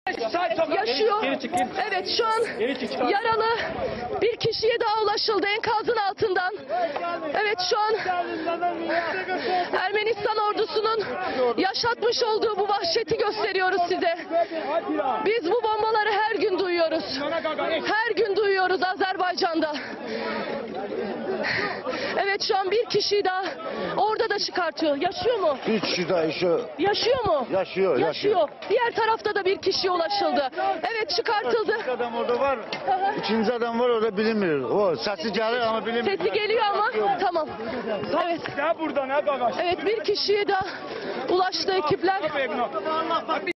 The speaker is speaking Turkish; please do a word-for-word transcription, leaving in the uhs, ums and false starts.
yaşıyor. Evet, şu an yaralı bir kişiye daha ulaşıldı enkazın altından. Evet, şu an Ermenistan ordusunun yaşatmış olduğu bu vahşeti gösteriyoruz size. Biz bu bombaları her gün duyuyoruz. Her gün duyuyoruz Azerbaycan'da. Evet, şu an bir kişi daha orada da çıkartıyor. Yaşıyor mu? Bir kişi daha yaşıyor. Yaşıyor mu? Yaşıyor, yaşıyor. Yaşıyor. Diğer tarafta da bir kişiye ulaşıldı. Evet, çıkartıldı. İkinci adam orada var. İkinci adam var orada bilinmiyor. O sesi gelir ama bilinmiyor. Sesi geliyor ama tamam. Evet. Ne burada ne gagaş? Evet, bir kişiye daha ulaştı ekipler.